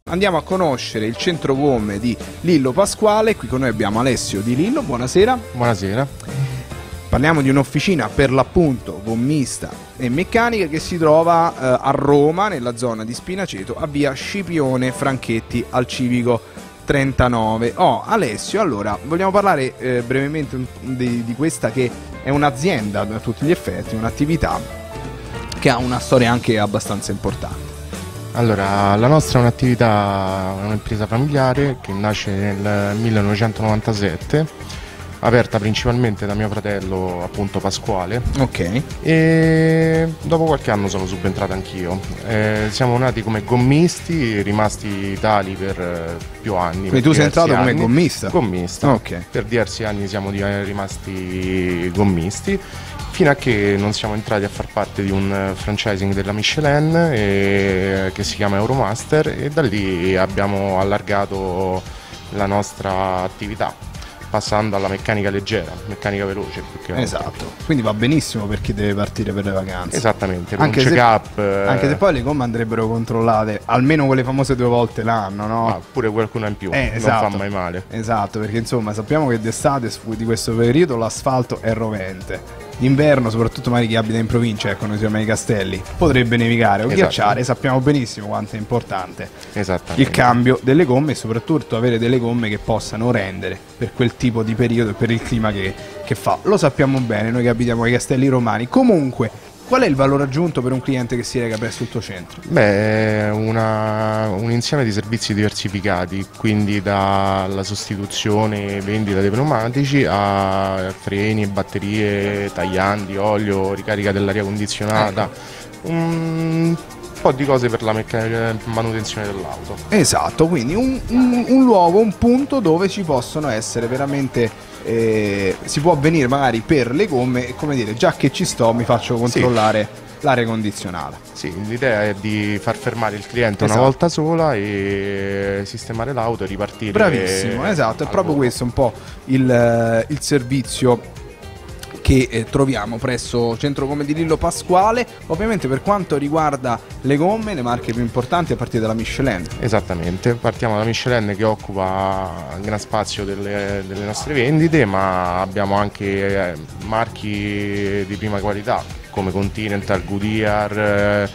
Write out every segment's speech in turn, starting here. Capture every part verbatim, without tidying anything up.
andiamo a conoscere il centro gomme di Lillo Pasquale. Qui con noi abbiamo Alessio di Lillo, buonasera. Buonasera. Parliamo di un'officina per l'appunto gommista e meccanica che si trova eh, a Roma, nella zona di Spinaceto, a via Scipione Franchetti al Civico trentanove. Oh, Alessio, allora vogliamo parlare eh, brevemente di, di questa che è un'azienda a tutti gli effetti, un'attività che ha una storia anche abbastanza importante. Allora, la nostra è un'attività, un'impresa familiare che nasce nel millenovecentonovantasette, aperta principalmente da mio fratello, appunto Pasquale. Ok. E dopo qualche anno sono subentrato anch'io. Eh, siamo nati come gommisti, rimasti tali per eh, più anni. Quindi tu sei entrato anni. come gommista? Gommista. Ok. Per diversi anni siamo di- rimasti gommisti, fino a che non siamo entrati a far parte di un franchising della Michelin e, che si chiama Euromaster, e da lì abbiamo allargato la nostra attività, passando alla meccanica leggera, meccanica veloce più che altro. Esatto, quindi va benissimo per chi deve partire per le vacanze. Esattamente, per Anche un se, check-up. anche se poi le gomme andrebbero controllate almeno quelle famose due volte l'anno, no? Ah, pure qualcuna in più, Eh, non esatto. fa mai male. Esatto, perché insomma sappiamo che d'estate di questo periodo l'asfalto è rovente. D'inverno, soprattutto magari chi abita in provincia, ecco, noi siamo ai Castelli, potrebbe nevicare o Esatto. ghiacciare. Sappiamo benissimo quanto è importante Esattamente. il cambio delle gomme e soprattutto avere delle gomme che possano rendere per quel tipo di periodo e per il clima che, che fa. Lo sappiamo bene noi che abitiamo ai Castelli Romani. Comunque, qual è il valore aggiunto per un cliente che si reca presso il tuo centro? Beh, è una, un insieme di servizi diversificati, quindi dalla sostituzione e vendita dei pneumatici a freni, batterie, tagliandi, olio, ricarica dell'aria condizionata, Ecco. un po' di cose per la meccanica, manutenzione dell'auto. Esatto, quindi un, un, un luogo, un punto dove ci possono essere veramente... Eh, si può venire magari per le gomme e, come dire, già che ci sto mi faccio controllare sì. l'aria condizionata. Sì, l'idea è di far fermare il cliente Esatto. una volta sola e sistemare l'auto e ripartire. Bravissimo, esatto, è proprio volo. questo un po' il, il servizio che eh, troviamo presso Centro Gomme di Lillo Pasquale. Ovviamente per quanto riguarda le gomme, le marche più importanti a partire dalla Michelin. Esattamente, partiamo dalla Michelin che occupa un gran spazio delle, delle nostre vendite, ma abbiamo anche eh, marchi di prima qualità come Continental, Goodyear, eh,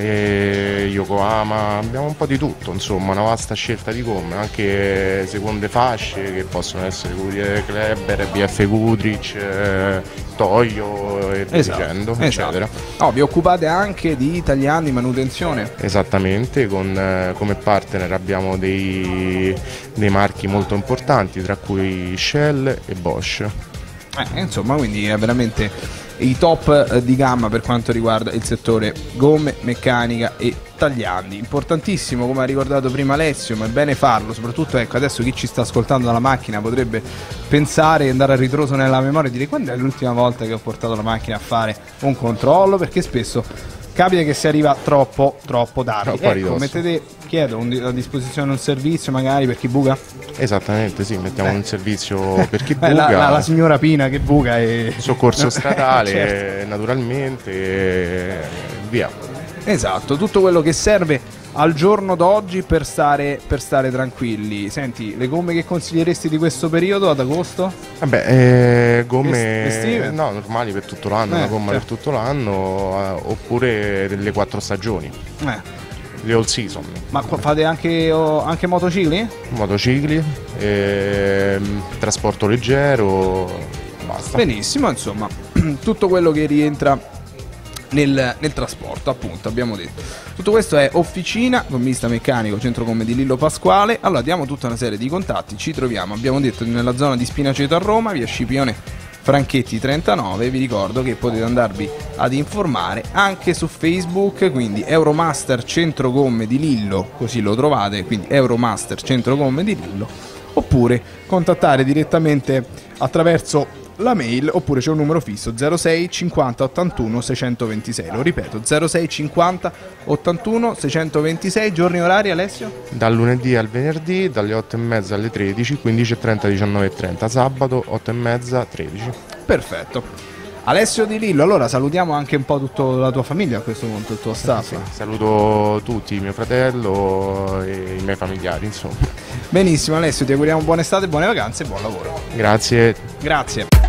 e Yokohama, abbiamo un po' di tutto, insomma una vasta scelta di gomme, anche seconde fasce che possono essere Goodyear, Kleber, B F Goodrich, eh, Toyo e via Esatto, dicendo, esatto. eccetera. Oh, vi occupate anche di italiani di manutenzione? Esattamente, con, eh, come partner abbiamo dei, dei marchi molto importanti, tra cui Shell e Bosch. Eh, insomma, quindi è veramente i top eh, di gamma per quanto riguarda il settore gomme, meccanica e tagliandi. Importantissimo, come ha ricordato prima Alessio, ma è bene farlo, soprattutto ecco adesso chi ci sta ascoltando dalla macchina potrebbe pensare e andare a ritroso nella memoria e dire: quando è l'ultima volta che ho portato la macchina a fare un controllo? Perché spesso capita che si arriva troppo troppo tardi. Troppo a Ecco, ridosso. mettete, chiedo, un- a disposizione un servizio magari per chi buca? Esattamente, sì, mettiamo Eh. un servizio per chi Eh, buca. la, la, la signora Pina che buca e... Soccorso stradale, Certo. naturalmente, e via. Esatto, tutto quello che serve al giorno d'oggi per stare, per stare tranquilli. Senti, le gomme che consiglieresti di questo periodo ad agosto? Vabbè, eh, gomme Est- estive? no, normali per tutto l'anno, Eh, una gomma certo. per tutto l'anno, eh, oppure delle quattro stagioni, Eh, le all season, ma qua fate anche, oh, anche motocicli? motocicli, ehm, trasporto leggero, basta. Benissimo, insomma, tutto quello che rientra nel, nel trasporto, appunto, abbiamo detto. Tutto questo è officina, gommista meccanico, centro gomme di Lillo Pasquale. Allora diamo tutta una serie di contatti, ci troviamo, abbiamo detto, nella zona di Spinaceto a Roma, via Scipione Franchetti trentanove. Vi ricordo che potete andarvi ad informare anche su Facebook, quindi Euromaster Centro Gomme di Lillo, così lo trovate, quindi Euromaster Centro Gomme di Lillo, oppure contattare direttamente attraverso la mail, oppure c'è un numero fisso zero sei cinquanta ottantuno seicentoventisei. Lo ripeto, zero sei cinquanta ottantuno seicentoventisei. Giorni e orari, Alessio? Dal lunedì al venerdì, dalle otto e mezza alle tredici, quindici e trenta, diciannove e trenta, sabato otto e mezza, tredici. Perfetto. Alessio Di Lillo, allora salutiamo anche un po' tutta la tua famiglia a questo punto, il tuo staff. Sì, saluto tutti, mio fratello e i miei familiari, insomma. Benissimo Alessio, ti auguriamo buona estate, buone vacanze e buon lavoro. Grazie. Grazie.